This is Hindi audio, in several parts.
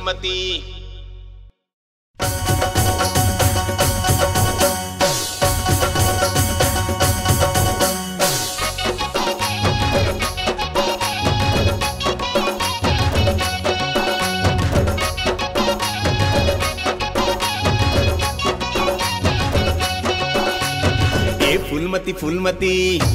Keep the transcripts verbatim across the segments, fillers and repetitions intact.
फूलमती। फूलमती फूलमती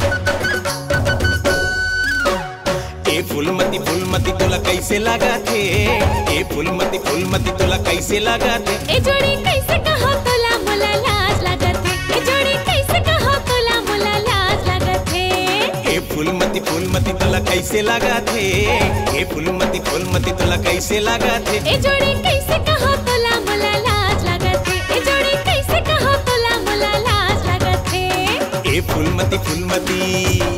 ए फूलमती फूलमती तुला कैसे लगा थे? ए फूलमती फूलमती तुला कैसे लगा थे? ए जोड़ी कैसे कहो तोला मोला लाज लगा थे? ए जोड़ी कैसे कहो तोला मोला लाज लगा थे? ए फूलमती फूलमती तुला कैसे लगा थे? ए फूलमती फूलमती तुला कैसे लगा थे? ए जोड़ी कैसे कहो तोला मोला लाज लगा थे? ए जोड़ी कैसे कहो तोला मोला लाज लगा थे? ए फूलमती फूलमती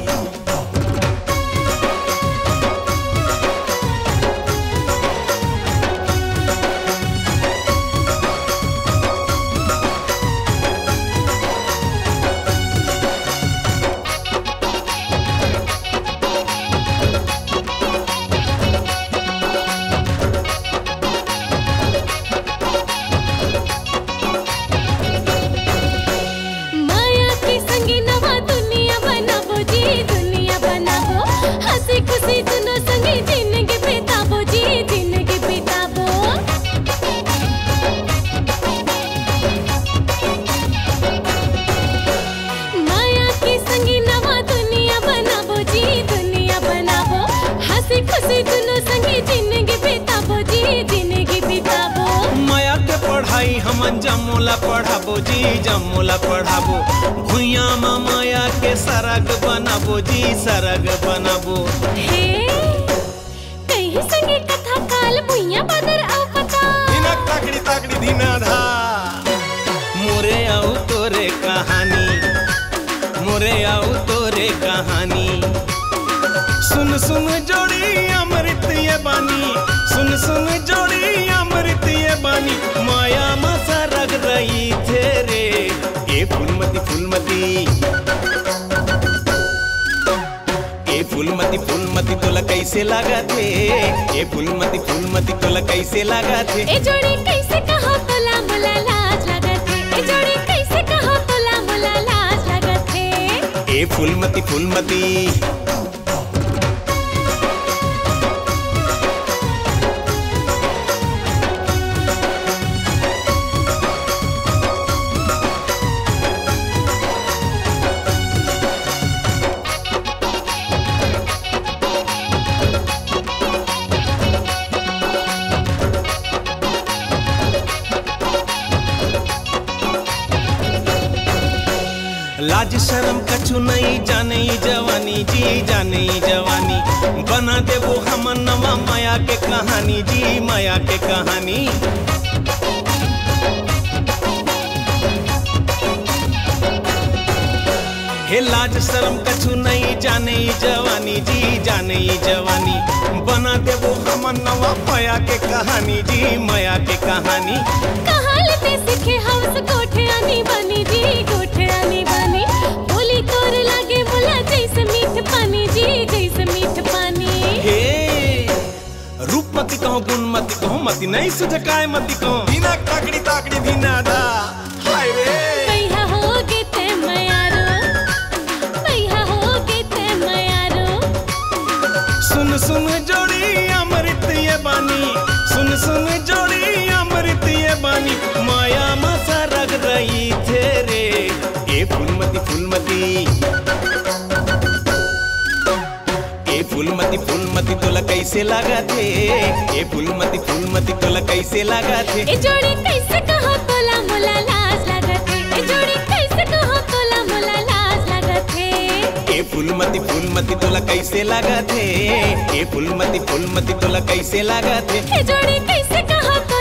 हमन जमोला पढ़ाबो जी जमोला पढ़ाबो भुइया माया के सरग बनाबो जी सरग बनाबो। हे कहीं संगे कथा काल भुइया बदर आउ पता दिनक ताकड़ी ताकड़ी दिना धा मोरे आउ तोरे कहानी मोरे आउ तोरे कहानी सुन सुन जोड़ी अमृत ये बानी सुन सुन जोड़ी अमृत ये बानी माया मसा रग रही थे रे। ए फूलमती फूलमती ए फूलमती फूलमती तोला कैसे लगा थे? ए फूलमती फूलमती तोला कैसे लगा थे? ए जोड़ी कैसे कहो तोला मोला लाज लगा थे? ए जोड़ी कैसे कहो तोला मोला लाज लगा थे? ए फूलमती फूलमती लाज शर्म कछु नहीं जाने जवानी जी जाने जवानी बना देबो हमन नवा माया के कहानी जी माया के कहानी। हे लाज शर्म कछु नहीं जाने जवानी जी जाने जवानी बना देबो हमन नवा माया के कहानी जी माया के कहानी। कहाँ लेते सीखे हवस कोठे आनी बनी जी कोठे आनी बनी बोली तोर लागे बोला जैसे मीठ पानी जी जैसे मीठ पानी। हे रूप मती कहो गुण मती कहो मती नहीं सुझकाय मती कहो बिना ताकड़ी ताकड़ी बिना दा हाय रे भैया होगे ते मयारो भैया होगे ते मयारो सुन सुन जोड़ी अमृत ये बानी सुन सुन जोड़ी अमृत ये बानी माया मसा रग रही थे रे। ए फूलमती फूलमती ए फूलमती फूलमती तोला कैसे लगा थे? ए फूलमती फूलमती तोला कैसे लगा थे? ए जोड़ी कैसे कहो तोला मोला लाज लगा थे? ए जोड़ी कैसे कहो तोला मोला लाज लगा थे? ए फूलमती फूलमती तोला कैसे लगा थे? ए फूलमती फूलमती तोला कैसे लगा थे? ए जोड़ी कैसे कहो